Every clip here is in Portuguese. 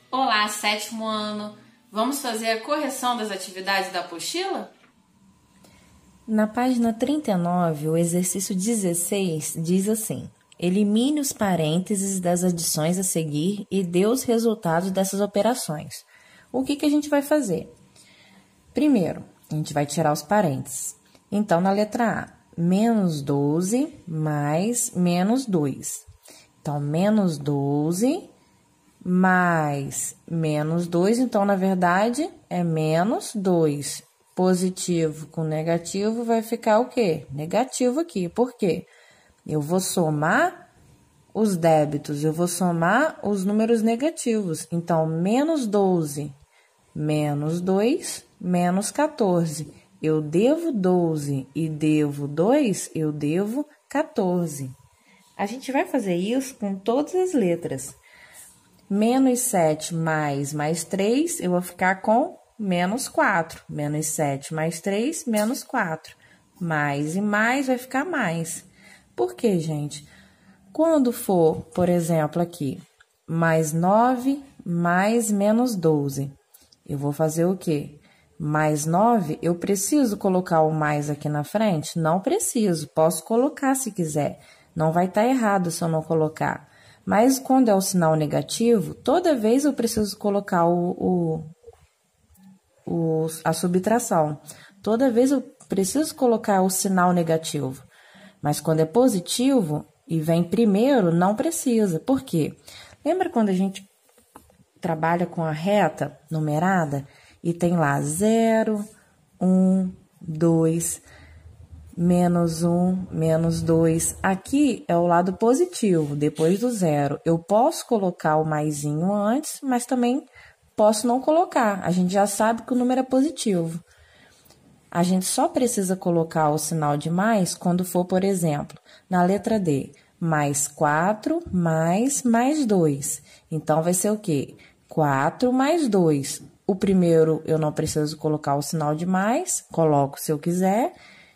Olá, sétimo ano! Vamos fazer a correção das atividades da apostila? Na página 39, o exercício 16 diz assim: elimine os parênteses das adições a seguir e dê os resultados dessas operações. O que a gente vai fazer? Primeiro, a gente vai tirar os parênteses. Então, na letra A, menos 12 mais menos 2. Então, menos 12 mais menos 2, então, na verdade, é menos 2. Positivo com negativo vai ficar o quê? Negativo aqui. Por quê? Eu vou somar os débitos, eu vou somar os números negativos. Então, menos 12, menos 2, menos 14. Eu devo 12 e devo 2, eu devo 14. A gente vai fazer isso com todas as letras. Menos 7 mais 3, eu vou ficar com menos 4. Menos 7 mais 3, menos 4. Mais e mais vai ficar mais. Por quê, gente? Quando for, por exemplo, aqui, mais 9 mais menos 12, eu vou fazer o quê? Mais 9, eu preciso colocar o mais aqui na frente? Não preciso, posso colocar se quiser. Não vai estar errado se eu não colocar. Mas quando é o sinal negativo, toda vez eu preciso colocar a subtração. Toda vez eu preciso colocar o sinal negativo. Mas quando é positivo e vem primeiro, não precisa. Por quê? Lembra quando a gente trabalha com a reta numerada e tem lá 0, 1, 2... menos 1, menos 2. Aqui é o lado positivo, depois do zero. Eu posso colocar o maisinho antes, mas também posso não colocar. A gente já sabe que o número é positivo. A gente só precisa colocar o sinal de mais quando for, por exemplo, na letra D, mais 4 mais 2. Então, vai ser o quê? 4 mais 2. O primeiro eu não preciso colocar o sinal de mais, coloco se eu quiser,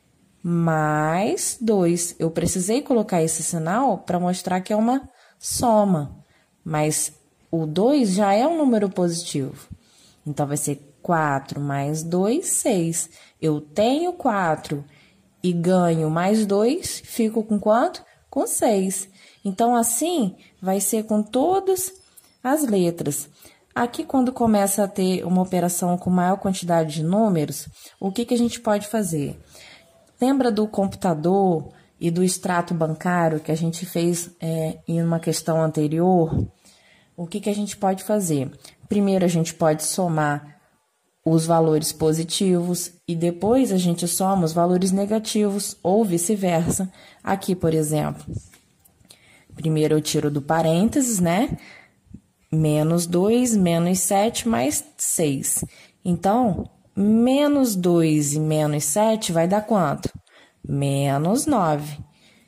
mais 2. Eu precisei colocar esse sinal para mostrar que é uma soma, mas o 2 já é um número positivo. Então, vai ser 4 mais 2, 6. Eu tenho 4 e ganho mais 2, fico com quanto? Com 6. Então, assim, vai ser com todas as letras. Aqui, quando começa a ter uma operação com maior quantidade de números, o que a gente pode fazer? Lembra do computador e do extrato bancário que a gente fez em uma questão anterior? O que a gente pode fazer? Primeiro, a gente pode somar os valores positivos e depois a gente soma os valores negativos ou vice-versa. Aqui, por exemplo, primeiro eu tiro do parênteses, né? Menos 2, menos 7, mais 6. Então, menos 2 e menos 7 vai dar quanto? Menos 9.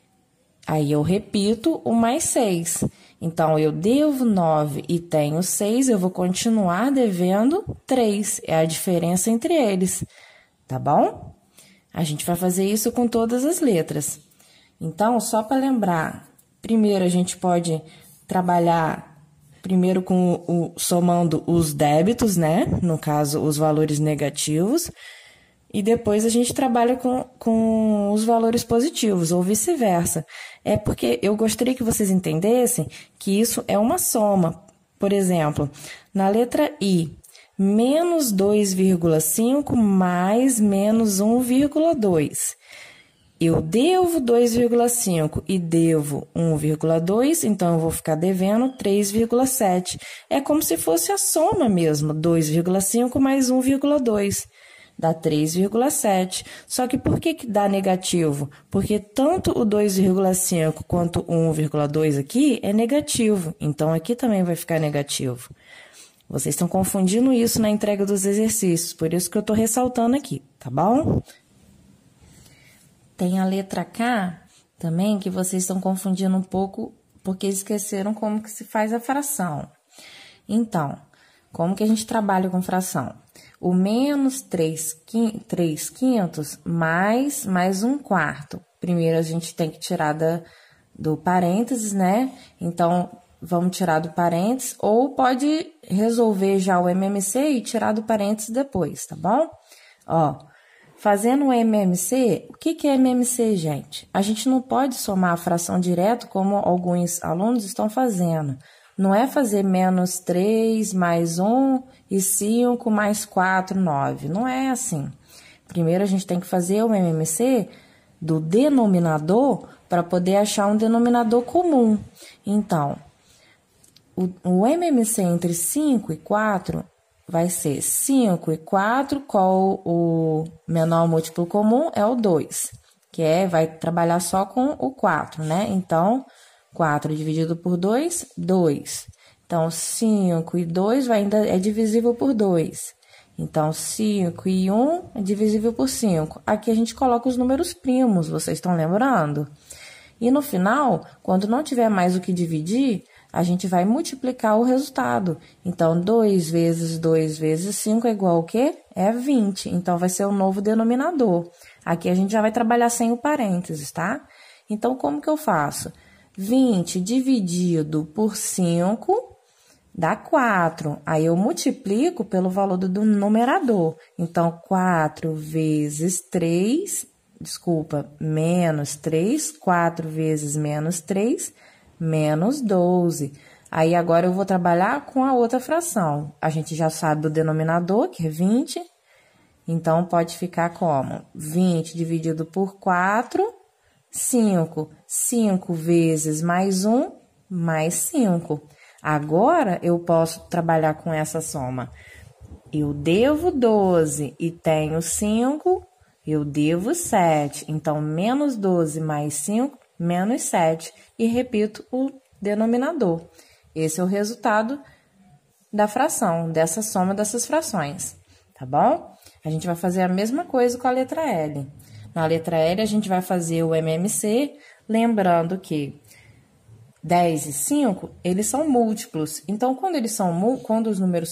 Aí, eu repito o mais 6. Então, eu devo 9 e tenho 6, eu vou continuar devendo 3. É a diferença entre eles, tá bom? A gente vai fazer isso com todas as letras. Então, só para lembrar, primeiro a gente pode trabalhar primeiro somando os débitos, né? No caso, os valores negativos. E depois a gente trabalha com os valores positivos, ou vice-versa. É porque eu gostaria que vocês entendessem que isso é uma soma. Por exemplo, na letra I, menos 2,5 mais menos 1,2. Eu devo 2,5 e devo 1,2, então eu vou ficar devendo 3,7. É como se fosse a soma mesmo, 2,5 mais 1,2. Dá 3,7. Só que por que dá negativo? Porque tanto o 2,5 quanto o 1,2 aqui é negativo. Então, aqui também vai ficar negativo. Vocês estão confundindo isso na entrega dos exercícios, por isso que eu estou ressaltando aqui, tá bom? Tem a letra K também, que vocês estão confundindo um pouco, porque esqueceram como que se faz a fração. Então, como que a gente trabalha com fração? O menos 3 quintos mais 1/4. Primeiro, a gente tem que tirar do parênteses, né? Então, vamos tirar do parênteses, ou pode resolver já o MMC e tirar do parênteses depois, tá bom? Ó, fazendo o MMC, o que é MMC, gente? A gente não pode somar a fração direto como alguns alunos estão fazendo. Não é fazer menos 3 mais 1 e 5 mais 4, 9. Não é assim. Primeiro a gente tem que fazer o MMC do denominador para poder achar um denominador comum. Então, o MMC entre 5 e 4 vai ser 5 e 4, qual o menor múltiplo comum é o 2, que vai trabalhar só com o 4, né? Então, 4 dividido por 2, 2. Então, 5 e 2 ainda é divisível por 2. Então, 5 e 1 é divisível por 5. Aqui a gente coloca os números primos, vocês estão lembrando? E no final, quando não tiver mais o que dividir, a gente vai multiplicar o resultado. Então, 2 vezes 2 vezes 5 é igual ao quê? É 20. Então, vai ser o novo denominador. Aqui a gente já vai trabalhar sem o parênteses, tá? Então, como que eu faço? 20 dividido por 5 dá 4. Aí eu multiplico pelo valor do numerador. Então, 4 vezes 3, menos 3, 4 vezes menos 3, menos 12. Aí agora eu vou trabalhar com a outra fração. A gente já sabe o denominador, que é 20. Então, pode ficar como 20 dividido por 4, 5. 5 vezes mais 1, mais 5. Agora, eu posso trabalhar com essa soma. Eu devo 12 e tenho 5, eu devo 7. Então, menos 12 mais 5, menos 7. E repito o denominador. Esse é o resultado da fração, dessa soma dessas frações, tá bom? A gente vai fazer a mesma coisa com a letra L. Na letra L, a gente vai fazer o MMC, lembrando que 10 e 5, eles são múltiplos. Então, quando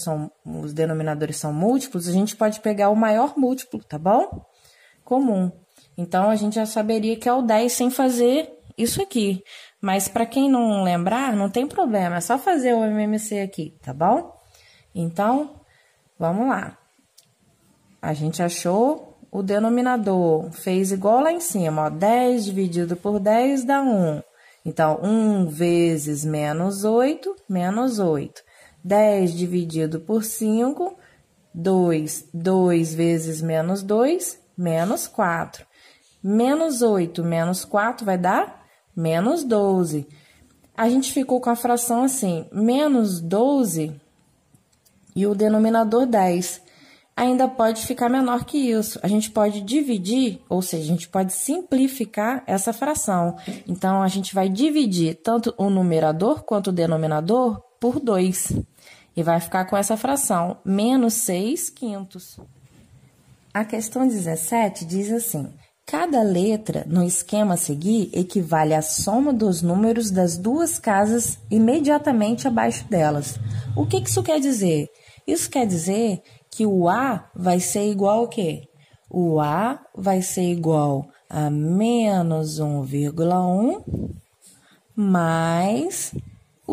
os denominadores são múltiplos, a gente pode pegar o maior múltiplo, tá bom? Comum. Então, a gente já saberia que é o 10 sem fazer isso aqui. Mas, para quem não lembrar, não tem problema, é só fazer o MMC aqui, tá bom? Então, vamos lá. A gente achou o denominador, fez igual lá em cima, ó, 10 dividido por 10 dá 1. Então, 1 vezes menos 8, menos 8. 10 dividido por 5, 2. 2 vezes menos 2, menos 4. Menos 8 menos 4 vai dar menos 12. A gente ficou com a fração assim, menos 12 e o denominador 10. Ainda pode ficar menor que isso. A gente pode dividir, ou seja, a gente pode simplificar essa fração. Então, a gente vai dividir tanto o numerador quanto o denominador por 2. E vai ficar com essa fração, menos 6 quintos. A questão 17 diz assim: cada letra no esquema a seguir equivale à soma dos números das duas casas imediatamente abaixo delas. O que isso quer dizer? Isso quer dizer que o A vai ser igual ao quê? O A vai ser igual a menos 1,1 mais o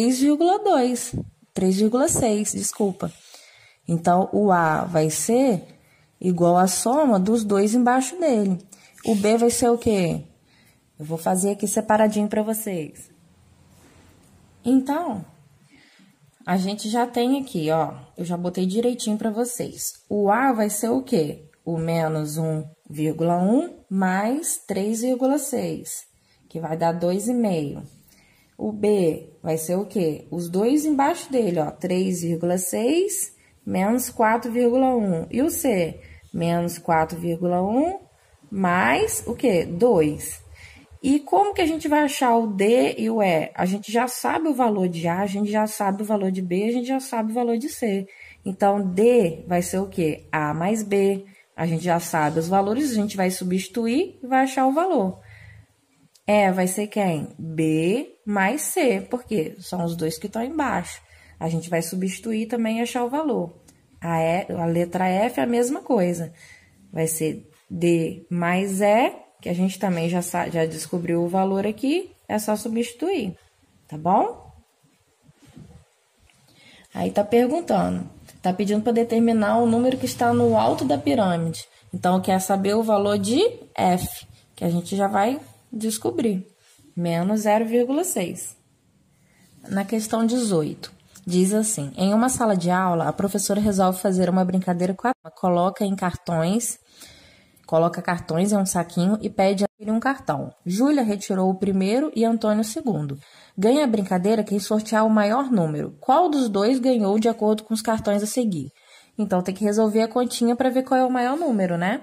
3,6, desculpa. Então, o A vai ser igual à soma dos dois embaixo dele. O B vai ser o quê? Eu vou fazer aqui separadinho para vocês. Então, a gente já tem aqui, ó, eu já botei direitinho para vocês. O A vai ser o quê? O menos 1,1 mais 3,6, que vai dar 2,5. O B vai ser o quê? Os dois embaixo dele, ó, 3,6 menos 4,1. E o C? Menos 4,1 mais o quê? 2. E como que a gente vai achar o D e o E? A gente já sabe o valor de A, a gente já sabe o valor de B, a gente já sabe o valor de C. Então, D vai ser o quê? A mais B. A gente já sabe os valores, a gente vai substituir e vai achar o valor. E vai ser quem? B mais C, porque são os dois que estão embaixo. A gente vai substituir também e achar o valor. A letra F é a mesma coisa. Vai ser D mais E, que a gente também já descobriu o valor aqui, é só substituir, tá bom? Aí tá perguntando, tá pedindo para determinar o número que está no alto da pirâmide. Então, quer saber o valor de F, que a gente já vai descobrir. Menos 0,6. Na questão 18, diz assim: em uma sala de aula, a professora resolve fazer uma brincadeira com a coloca cartões em um saquinho e pede a ele um cartão. Júlia retirou o primeiro e Antônio o segundo. Ganha a brincadeira quem sortear o maior número. Qual dos dois ganhou de acordo com os cartões a seguir? Então, tem que resolver a continha para ver qual é o maior número, né?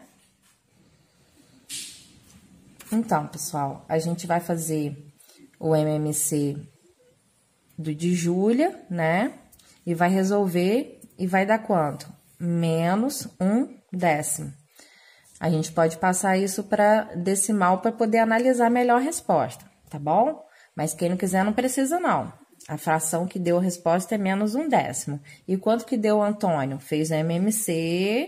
Então, pessoal, a gente vai fazer o MMC de Júlia, né? E vai resolver e vai dar quanto? Menos 1/10. A gente pode passar isso para decimal para poder analisar melhor a resposta, tá bom? Mas quem não quiser não precisa não. A fração que deu a resposta é menos 1/10. E quanto que deu o Antônio? Fez o MMC,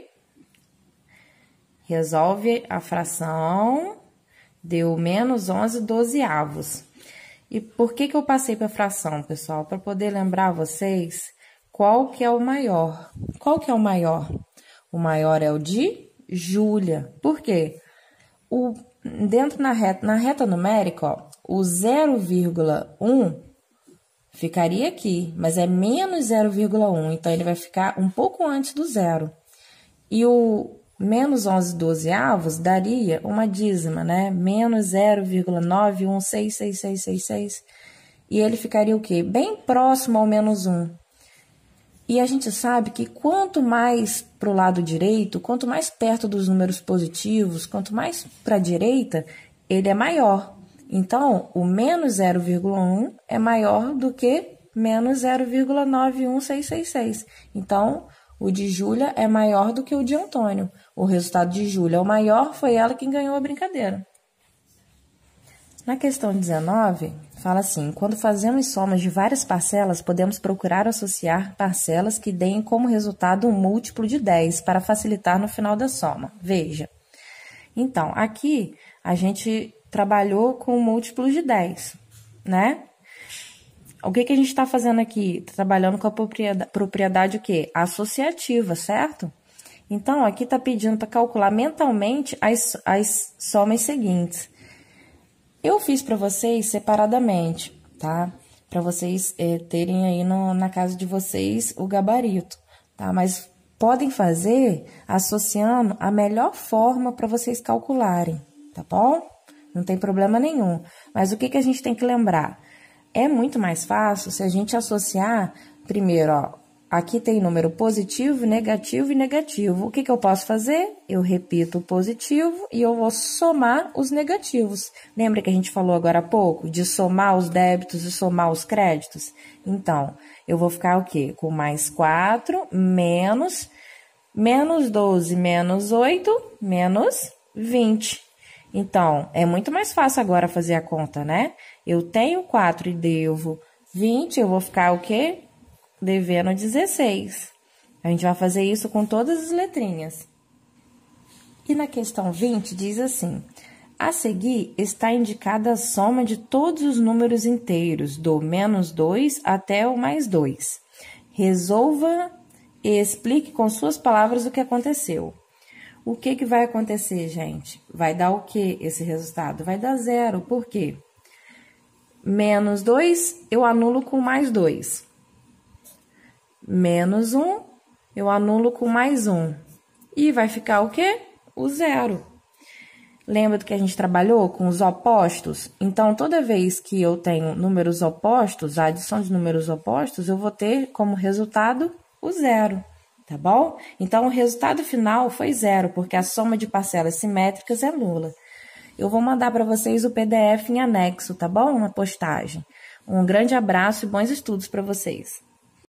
resolve a fração, deu menos 11/12. E por que eu passei para a fração, pessoal? Para poder lembrar vocês qual que é o maior. Qual que é o maior? O maior é o de Júlia. Por quê? Dentro na reta numérica, ó, o 0,1 ficaria aqui, mas é menos 0,1, então ele vai ficar um pouco antes do zero. E o menos 11/12 daria uma dízima, né? Menos 0,916666. E ele ficaria o quê? Bem próximo ao menos 1. E a gente sabe que quanto mais para o lado direito, quanto mais perto dos números positivos, quanto mais para a direita, ele é maior. Então, o menos 0,1 é maior do que menos 0,91666. Então, o de Júlia é maior do que o de Antônio. O resultado de Júlia é o maior, foi ela quem ganhou a brincadeira. Na questão 19, fala assim: quando fazemos somas de várias parcelas, podemos procurar associar parcelas que deem como resultado um múltiplo de 10 para facilitar no final da soma. Veja. Então, aqui a gente trabalhou com múltiplos de 10, né? O que a gente está fazendo aqui? Tá trabalhando com a propriedade o quê? Associativa, certo? Então, aqui está pedindo para calcular mentalmente as somas seguintes. Eu fiz para vocês separadamente, tá? Para vocês terem aí na casa de vocês o gabarito, tá? Mas podem fazer associando a melhor forma para vocês calcularem, tá bom? Não tem problema nenhum. Mas o que a gente tem que lembrar? É muito mais fácil se a gente associar, primeiro, ó, aqui tem número positivo, negativo e negativo. O que eu posso fazer? Eu repito o positivo e eu vou somar os negativos. Lembra que a gente falou agora há pouco de somar os débitos e somar os créditos? Então, eu vou ficar o quê? Com mais 4, menos 12, menos 8, menos 20. Então, é muito mais fácil agora fazer a conta, né? Eu tenho 4 e devo 20, eu vou ficar o quê? Devendo 16. A gente vai fazer isso com todas as letrinhas. E na questão 20 diz assim: a seguir está indicada a soma de todos os números inteiros, do menos 2 até o mais 2. Resolva e explique com suas palavras o que aconteceu. O que vai acontecer, gente? Vai dar o que esse resultado? Vai dar 0. Por quê? Menos 2, eu anulo com mais 2. Menos 1, eu anulo com mais 1. E vai ficar o quê? O 0. Lembra do que a gente trabalhou com os opostos? Então, toda vez que eu tenho números opostos, a adição de números opostos, eu vou ter como resultado o 0. Tá bom? Então, o resultado final foi 0, porque a soma de parcelas simétricas é nula. Eu vou mandar para vocês o PDF em anexo, tá bom? Na postagem. Um grande abraço e bons estudos para vocês.